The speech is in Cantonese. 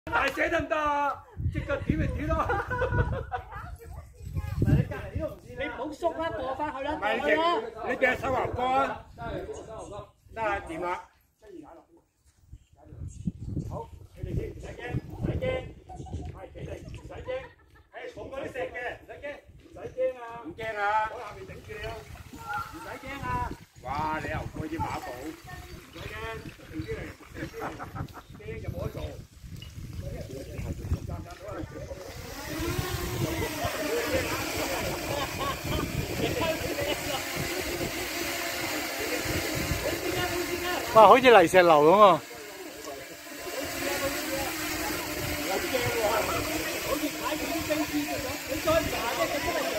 大姐得唔得啊？即刻點咪點咯。你隔離呢度唔知你唔好縮啦，過翻去啦，過去啦。你隻手橫波啊！得啦，掂啦。好，你哋先，唔使驚，唔使驚。係，企定，唔使驚。係重嗰啲石嘅，唔使驚，唔使驚啊！唔驚啊！我下面頂住你咯，唔使驚啊！哇！你又開啲馬步，唔使驚，定啲嚟，驚就冇得做。哇！好似泥石流咁啊！好似踩住啲冰絲咁，你再爬咧就真係〜